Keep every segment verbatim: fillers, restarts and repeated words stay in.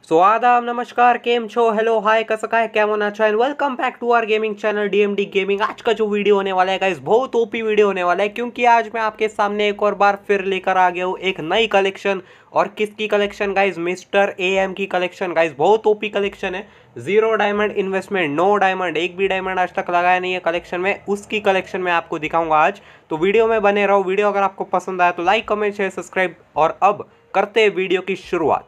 सो आदाब नमस्कार केम छो हेलो हाय कसं काय केमन आछो and welcome back to our gaming channel DMD gaming. आज का जो वीडियो होने वाला है गाइस बहुत ओपी वीडियो होने वाला है, क्योंकि आज मैं आपके सामने एक और बार फिर लेकर आ गया हूँ एक नई कलेक्शन। और किसकी collection guys? Mister A M की कलेक्शन गाइस। बहुत ओपी कलेक्शन है। Zero diamond investment, no diamond, एक भी डायमंड आज तक लगाया नहीं है कलेक्शन में, उसकी कलेक्शन मैं आपको दिखाऊंगा आज। तो वीडियो में बने रहो। वीडियो अगर आपको पसंद आया तो लाइक कमेंट शेयर सब्सक्राइब। और अब करते हैं वीडियो की शुरुआत।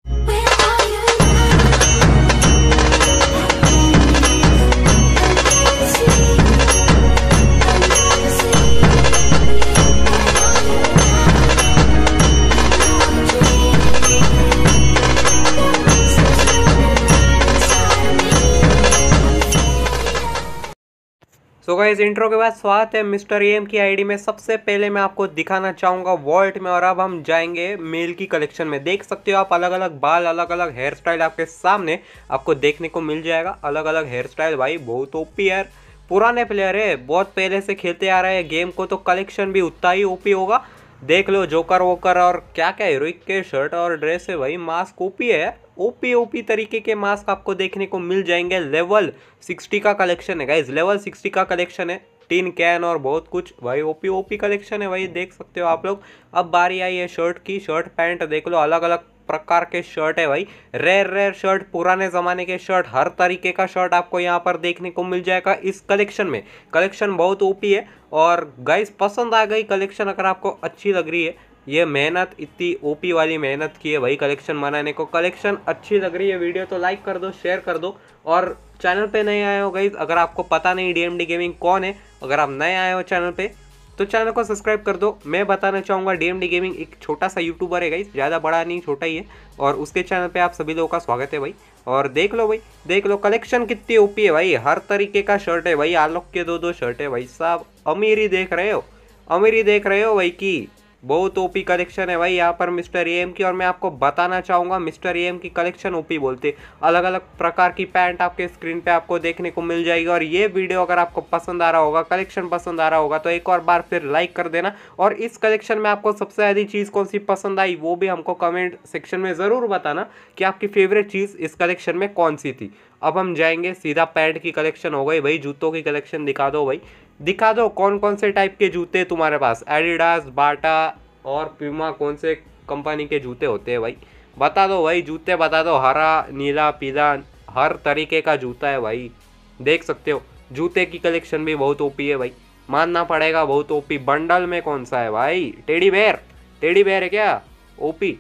सो गाइस इंट्रो के बाद स्वागत है मिस्टर ए एम की आईडी में। सबसे पहले मैं आपको दिखाना चाहूँगा वॉल्ट में, और अब हम जाएंगे मेल की कलेक्शन में। देख सकते हो आप अलग अलग बाल, अलग अलग हेयर स्टाइल आपके सामने आपको देखने को मिल जाएगा। अलग अलग हेयर स्टाइल भाई, बहुत ओपी यार। पुराने प्लेयर है, बहुत पहले से खेलते आ रहे हैं गेम को, तो कलेक्शन भी उतना ही ओपी होगा। देख लो जोकर वोकर और क्या क्या हीरोइक के शर्ट और ड्रेस है भाई। मास्क ओपी है, ओपी ओपी तरीके के मास्क आपको देखने को मिल जाएंगे। लेवल सिक्सटी का कलेक्शन है गाइज, लेवल सिक्सटी का कलेक्शन है। टीन कैन और बहुत कुछ भाई, ओपी ओपी कलेक्शन है भाई, देख सकते हो आप लोग। अब बारी आई है शर्ट की। शर्ट पैंट देख लो, अलग अलग प्रकार के शर्ट है भाई। रेयर रेयर शर्ट, पुराने ज़माने के शर्ट, हर तरीके का शर्ट आपको यहाँ पर देखने को मिल जाएगा इस कलेक्शन में। कलेक्शन बहुत ओपी है और गाइस पसंद आ गई कलेक्शन। अगर आपको अच्छी लग रही है, ये मेहनत इतनी ओपी वाली मेहनत की है भाई कलेक्शन बनाने को, कलेक्शन अच्छी लग रही है वीडियो तो लाइक कर दो, शेयर कर दो। और चैनल पे नए आए हो गाइस, अगर आपको पता नहीं डीएमडी गेमिंग कौन है, अगर आप नए आए हो चैनल पे तो चैनल को सब्सक्राइब कर दो। मैं बताना चाहूँगा डीएमडी गेमिंग एक छोटा सा यूट्यूबर है गाइस, ज़्यादा बड़ा नहीं, छोटा ही है। और उसके चैनल पे आप सभी लोगों का स्वागत है भाई। और देख लो भाई, देख लो कलेक्शन कितनी ओपी है भाई। हर तरीके का शर्ट है भाई, आलोक के दो दो शर्ट है भाई साहब। अमीरी देख रहे हो, अमीरी देख रहे हो भाई की बहुत ओपी कलेक्शन है भाई यहाँ पर मिस्टर ए एम की। और मैं आपको बताना चाहूँगा मिस्टर ए एम की कलेक्शन ओपी बोलते, अलग अलग प्रकार की पैंट आपके स्क्रीन पे आपको देखने को मिल जाएगी। और ये वीडियो अगर आपको पसंद आ रहा होगा, कलेक्शन पसंद आ रहा होगा, तो एक और बार फिर लाइक कर देना। और इस कलेक्शन में आपको सबसे ज़्यादा चीज़ कौन सी पसंद आई वो भी हमको कमेंट सेक्शन में ज़रूर बताना कि आपकी फेवरेट चीज़ इस कलेक्शन में कौन सी थी। अब हम जाएंगे सीधा पैंट की कलेक्शन हो गई भाई। जूतों की कलेक्शन दिखा दो भाई, दिखा दो कौन कौन से टाइप के जूते तुम्हारे पास। एडिडास, बाटा और प्यूमा, कौन से कंपनी के जूते होते हैं भाई, बता दो भाई। जूते बता दो, हरा, नीला, पीला, हर तरीके का जूता है भाई, देख सकते हो। जूते की कलेक्शन भी बहुत ओपी है भाई, मानना पड़ेगा बहुत ओपी। बंडल में कौन सा है भाई? टेडी बेयर, टेडी बेयर है क्या? ओपी।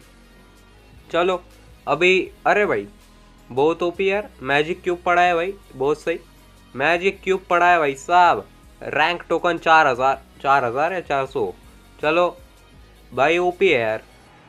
चलो अभी, अरे भाई बहुत ओपी यार। मैजिक क्यूब पड़ा है भाई, बहुत सही। मैजिक क्यूब पड़ा है भाई साहब। रैंक टोकन चार हज़ार, चार हज़ार या चार सौ, चलो भाई ओपी है यार।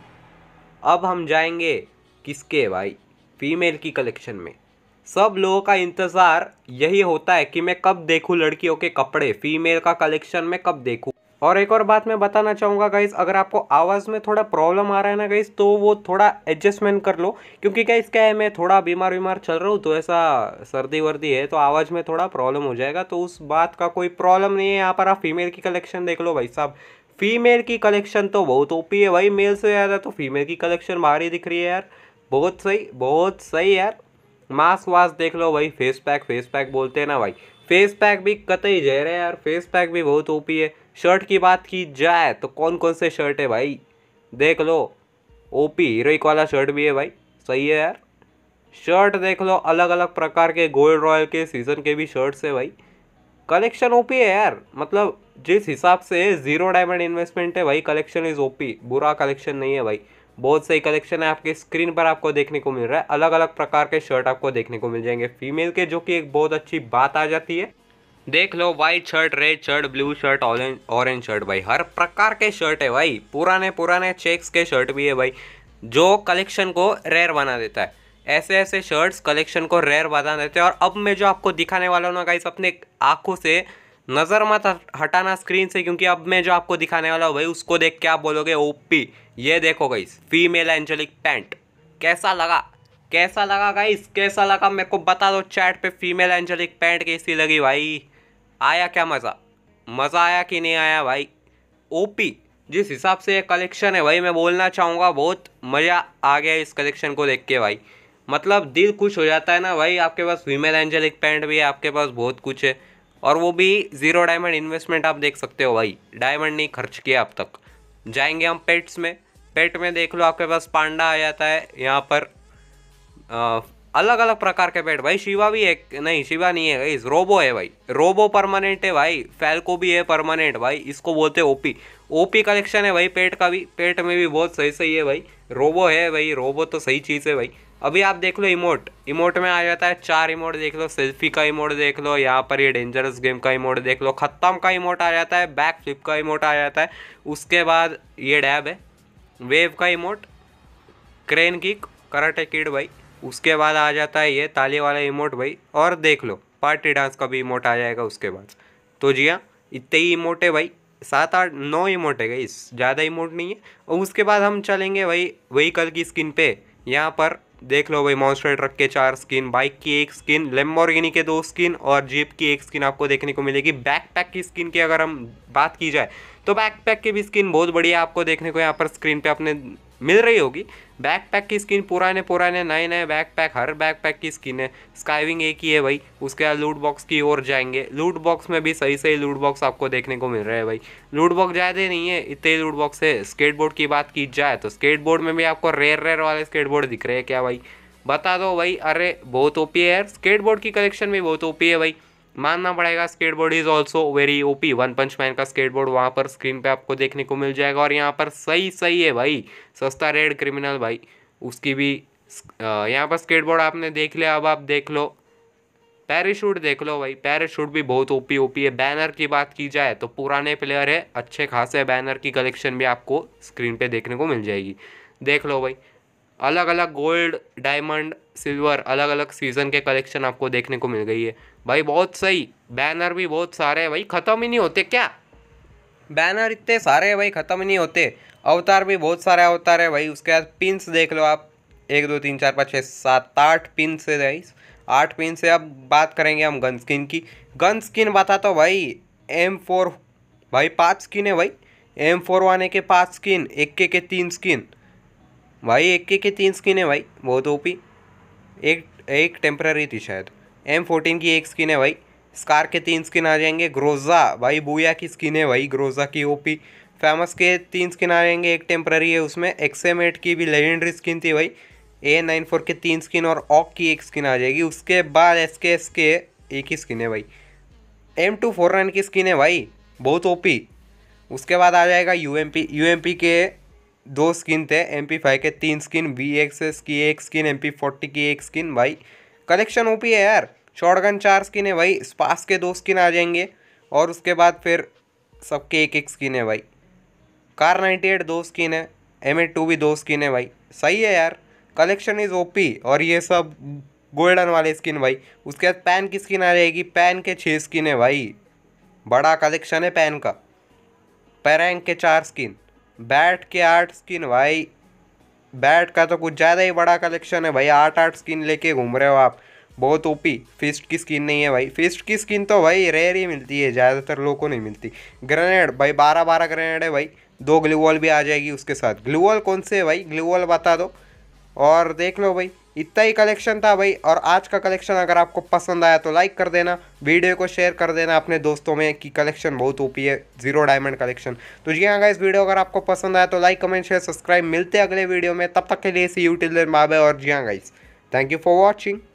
अब हम जाएंगे किसके भाई? फीमेल की कलेक्शन में। सब लोगों का इंतज़ार यही होता है कि मैं कब देखूं लड़कियों के कपड़े, फीमेल का कलेक्शन में कब देखूं। और एक और बात मैं बताना चाहूँगा गाइस, अगर आपको आवाज़ में थोड़ा प्रॉब्लम आ रहा है ना गाइस, तो वो थोड़ा एडजस्टमेंट कर लो, क्योंकि गाइस क्या है, मैं थोड़ा बीमार बीमार चल रहा हूँ, तो ऐसा सर्दी वर्दी है तो आवाज़ में थोड़ा प्रॉब्लम हो जाएगा। तो उस बात का कोई प्रॉब्लम नहीं है। यहाँ पर आप फीमेल की कलेक्शन देख लो भाई साहब। फीमेल की कलेक्शन तो बहुत ओपी है भाई, मेल से ज़्यादा तो फीमेल की कलेक्शन भारी दिख रही है यार। बहुत सही, बहुत सही यार। मास्क वास्क देख लो भाई, फेस पैक, फेस पैक बोलते हैं ना भाई, फेस पैक भी कतई जहर है यार, फेस पैक भी बहुत ओपी है। शर्ट की बात की जाए तो कौन कौन से शर्ट है भाई, देख लो। ओपी हीरोइक वाला शर्ट भी है भाई, सही है यार। शर्ट देख लो, अलग अलग प्रकार के गोल्ड रॉयल के सीज़न के भी शर्ट्स है भाई। कलेक्शन ओपी है यार, मतलब जिस हिसाब से जीरो डायमंड इन्वेस्टमेंट है भाई, कलेक्शन इज ओपी, बुरा कलेक्शन नहीं है भाई, बहुत सही कलेक्शन है। आपके स्क्रीन पर आपको देखने को मिल रहा है अलग अलग प्रकार के शर्ट आपको देखने को मिल जाएंगे फीमेल के, जो कि एक बहुत अच्छी बात आ जाती है। देख लो white shirt, red shirt, blue shirt, orange orange shirt भाई, हर प्रकार के शर्ट है भाई। पुराने पुराने चेक्स के शर्ट भी है भाई, जो कलेक्शन को रेयर बना देता है। ऐसे ऐसे शर्ट्स कलेक्शन को रेयर बना देते हैं। और अब मैं जो आपको दिखाने वाला हूँ ना गाइस, अपने आंखों से नज़र मत हटाना स्क्रीन से, क्योंकि अब मैं जो आपको दिखाने वाला हूँ भाई, उसको देख के आप बोलोगे ओपी। ये देखो गाइस, फीमेल एंजेलिक पैंट, कैसा लगा, कैसा लगा गाइस, कैसा लगा मेरे को बता दो चैट पे। फीमेल एंजेलिक पैंट कैसी लगी भाई? आया क्या मज़ा? मज़ा आया कि नहीं आया भाई? ओपी जिस हिसाब से ये कलेक्शन है भाई, मैं बोलना चाहूँगा बहुत मज़ा आ गया इस कलेक्शन को देख के भाई। मतलब दिल खुश हो जाता है ना भाई। आपके पास फीमेल एंजेलिक पैंट भी है, आपके पास बहुत कुछ है, और वो भी ज़ीरो डायमंड इन्वेस्टमेंट। आप देख सकते हो भाई, डायमंड नहीं खर्च किया अब तक। जाएंगे हम पेट्स में। पेट में देख लो आपके पास पांडा आ जाता है यहाँ पर। अलग अलग प्रकार के पेट भाई। शिवा भी है, नहीं शिवा नहीं है भाई, रोबो है भाई। रोबो परमानेंट है भाई। फैल्को भी है परमानेंट भाई, इसको बोलते हैं ओपी। ओपी कलेक्शन है भाई पेट का भी। पेट में भी बहुत सही सही है भाई। रोबो है भाई, रोबो तो सही चीज़ है भाई। अभी आप देख लो इमोट। इमोट में आ जाता है चार इमोट देख लो। सेल्फी का इमोट देख लो, यहाँ पर ये डेंजरस गेम का इमोट देख लो, खत्म का इमोट आ जाता है, बैक फ्लिप का इमोट आ जाता है। उसके बाद ये डैब है, वेव का emote, crane kick, karate kid भाई। उसके बाद आ जाता है ये ताली वाला इमोट भाई। और देख लो पार्टी डांस का भी इमोट आ जाएगा उसके बाद। तो जी हाँ, इतने ही इमोट है भाई। सात आठ नौ इमोट है गई, ज़्यादा इमोट नहीं है। और उसके बाद हम चलेंगे भाई व्हीकल की स्किन पे। यहाँ पर देख लो भाई, मॉन्स्टर ट्रक के चार स्किन, बाइक की एक स्किन, लैम्बोर्गिनी के दो स्किन और जीप की एक स्किन आपको देखने को मिलेगी। बैकपैक की स्किन की अगर हम बात की जाए तो बैकपैक की भी स्किन बहुत बढ़िया आपको देखने को यहाँ पर स्क्रीन पे अपने मिल रही होगी। बैकपैक की स्किन पुराने पुराने नए नए बैकपैक, हर बैकपैक की स्किन है। स्काइविंग एक ही है भाई। उसके बाद लूट बॉक्स की ओर जाएंगे। लूट बॉक्स में भी सही सही लूट बॉक्स आपको देखने को मिल रहे हैं भाई। लूट बॉक्स ज़्यादा नहीं है, इतने लूट बॉक्स है। स्केटबोर्ड की बात की जाए तो स्केटबोर्ड में भी आपको रेयर रेयर वाले स्केटबोर्ड दिख रहे हैं क्या भाई, बता दो भाई। अरे बहुत ओपी है यार, स्केटबोर्ड की कलेक्शन भी बहुत ओपी है भाई, मानना पड़ेगा। Skateboard is also very OP. One punch man का स्केटबोर्ड वहाँ पर स्क्रीन पे आपको देखने को मिल जाएगा। और यहाँ पर सही सही है भाई, सस्ता रेड क्रिमिनल भाई, उसकी भी यहाँ पर स्केटबोर्ड आपने देख लिया। अब आप देख लो पैराशूट, देख लो भाई, पैराशूट भी बहुत ओपी ओपी है। बैनर की बात की जाए तो पुराने प्लेयर है, अच्छे खासे बैनर की कलेक्शन भी आपको स्क्रीन पे देखने को मिल जाएगी। देख लो भाई, अलग अलग गोल्ड, डायमंड, सिल्वर, अलग अलग सीज़न के कलेक्शन आपको देखने को मिल गई है भाई। बहुत सही, बैनर भी बहुत सारे हैं भाई, ख़त्म ही नहीं होते क्या बैनर, इतने सारे हैं भाई, ख़त्म ही नहीं होते। अवतार भी बहुत सारे अवतार है भाई। उसके बाद पिंस देख लो आप, एक दो तीन चार पाँच छः सात आठ पिन से भाई, आठ पिन से। अब बात करेंगे हम गन स्किन की। गन स्किन बताता हूँ भाई, एम फोर भाई पाँच स्किन है भाई। एम फोर वाने के पाँच स्किन, एक के के तीन स्किन भाई, एक के के तीन स्किन है भाई, बहुत ओपी। एक एक टेम्पररी थी शायद। एम फोर्टीन की एक स्किन है भाई। स्कार के तीन स्किन आ जाएंगे। ग्रोजा भाई बूया की स्किन है भाई, ग्रोजा की ओपी। फेमस के तीन स्किन आ जाएंगे, एक टेम्पररी है उसमें। एक्सेमेट की भी लेजेंडरी स्किन थी भाई। ए नाइन फोर के तीन स्किन और ऑक की एक स्किन आ जाएगी। उसके बाद एस के एस के एक ही स्किन है भाई। एम टू फोर नाइन की स्किन है भाई, बहुत ओपी। उसके बाद आ जाएगा U M P. U M P के दो स्किन थे, एम पी फाइव के तीन स्किन, वी एक्स एस की एक स्किन, एम पी फोर्टी की एक स्किन भाई। कलेक्शन ओपी है यार। शॉटगन चार स्किन है भाई। स्पास के दो स्किन आ जाएंगे। और उसके बाद फिर सबके एक एक स्किन है भाई। कार नाइन्टी एट दो स्किन है। एम ए टू भी दो स्किन है भाई। सही है यार, कलेक्शन इज़ ओपी। और ये सब गोल्डन वाले स्किन भाई। उसके बाद पैन की स्किन आ जाएगी। पैन के छः स्किन है भाई, बड़ा कलेक्शन है पैन का। पैरैंक के चार स्किन, बैट के आठ स्किन भाई। बैट का तो कुछ ज़्यादा ही बड़ा कलेक्शन है भाई, आठ आठ स्किन लेके घूम रहे हो आप, बहुत ओपी। फिस्ट की स्किन नहीं है भाई, फिस्ट की स्किन तो भाई रेयर ही मिलती है, ज़्यादातर लोगों को नहीं मिलती। ग्रेनेड भाई बारह बारह ग्रेनेड है भाई। दो ग्लू वॉल भी आ जाएगी उसके साथ। ग्लू वॉल कौन से है भाई, ग्लू वॉल बता दो। और देख लो भाई, इतना ही कलेक्शन था भाई। और आज का कलेक्शन अगर आपको पसंद आया तो लाइक कर देना, वीडियो को शेयर कर देना अपने दोस्तों में कि कलेक्शन बहुत ओपी है, जीरो डायमंड कलेक्शन। तो जी हाँ गाइस, वीडियो अगर आपको पसंद आया तो लाइक कमेंट शेयर सब्सक्राइब। मिलते हैं अगले वीडियो में, तब तक के लिए see you till then bye bye. और जी हाँ guys, thank you for watching.